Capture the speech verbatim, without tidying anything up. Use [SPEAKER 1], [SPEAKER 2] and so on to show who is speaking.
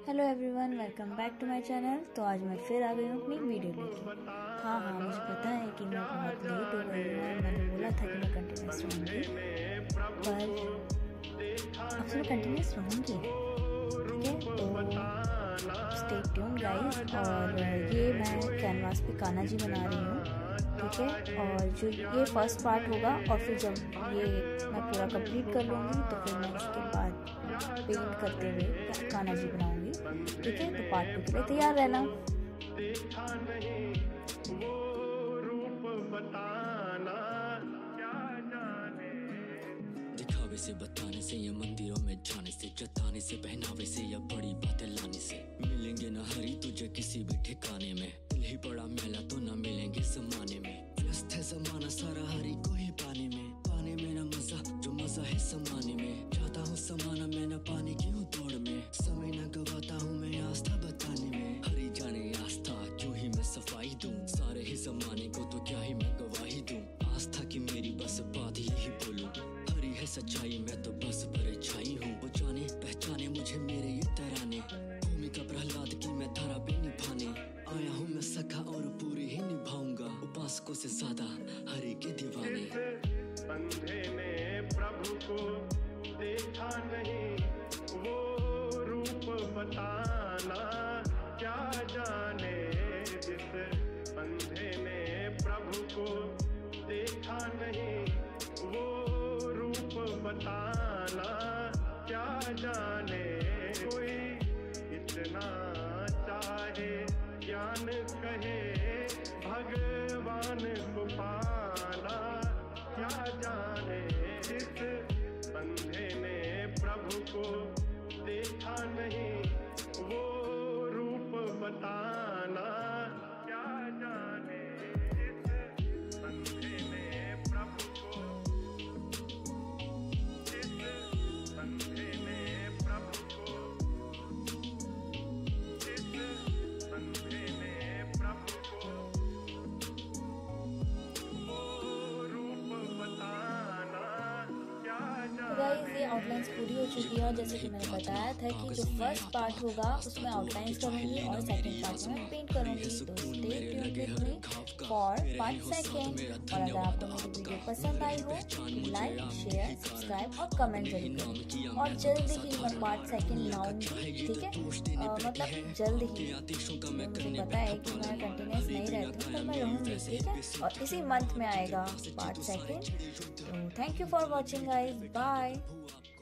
[SPEAKER 1] Hello everyone, welcome back to my channel. तो आज मैं फिर आ गई हूँ अपनी वीडियो लेके। हाँ हाँ मुझे पता है कि मैं बहुत लेट हो गई हूँ। मैंने बोला था कि मैं कंटिन्यूस रहूँगी, पर अब से मैं कंटिन्यूस रहूँगी। ठीक है, तो स्टे ट्यून्ड गाइस। और ये मैं कैनवास पे कान्हा जी बना रही हूँ। ठीक है, और जो ये फर्स्ट पार्ट होगा और फिर जब ये मैं पूरा कंप्लीट कर लूँगी तो फिर मैं इसके बाद पेंट करते हुए कान्हा जी बनाऊँगी। ठीक है, तो पार्ट टू के लिए तैयार रहना।
[SPEAKER 2] दिखावे से बताने से या मंदिरों में जाने से, जताने से पहनावे से या बड़ी बातें लाने से मिलेंगे न हरी तुझे किसी भी ठिकाने में। दिल ही पड़ा मैला तो न मिलेंगे जमाने में। व्यस्त है जमाना सारा हरी को ही पाने में। पाने में न मजा जो मजा है समाने में। जाता हूँ समाना मैं न पाने की हूँ दौड़ में। समय न गवाता हूँ मैं आस्था बताने में। हरी जाने आस्था क्यों ही मैं सफाई दूं। सारे ही जमाने को तो क्या ही मैं गवाही दूं। आस्था की मेरी बस बात यही बोलूं। हरी है सच्चाई मैं तो बस परछाई हूँ। वो जाने पहचाने मुझे मेरे ये तराने। भूमिका प्रहलाद की मैं धारा पे निभाने आया हूँ मैं सखा और पूरी ही निभाऊंगा। उपासकों से ज्यादा हरि के दीवाने।
[SPEAKER 3] अंधे ने प्रभु को देखा नहीं, वो रूप बताना क्या जाने। जिस अंधे ने प्रभु को देखा नहीं, वो रूप बताना क्या जाने। कोई इतना चाहे ज्ञान कहे भगवान को पाना क्या जाने। जिस अंधे ने प्रभु को देखा नहीं, वो रूप बताना क्या जाने। जिस अंधे ने प्रभु को जिस अंधे ने प्रभु को जिस अंधे ने प्रभु को
[SPEAKER 1] तो गाइस ये आउटलाइंस पूरी हो चुकी है, और जैसे कि मैंने बताया था कि जो फर्स्ट पार्ट होगा उसमें आउटलाइंस करूंगी और सेकंड पार्ट में पेंट करूंगी। तो stay tuned with me for part second. और अगर आपको मेरी वीडियो पसंद आई हो तो लाइक, शेयर, सब्सक्राइब और कमेंट जरूर करें। और जल्द ही मैं पार्ट सेकंड लाऊंगी। ठीक है, आ, मतलब जल्द ही। मुझे पता है कि मैं कंटिन्यूस नहीं रहती हूँ, पर मैं रहूँगी। ठीक है, और इसी मंथ में आएगा पार्ट सेकंड। तो thank you for watching guys, bye.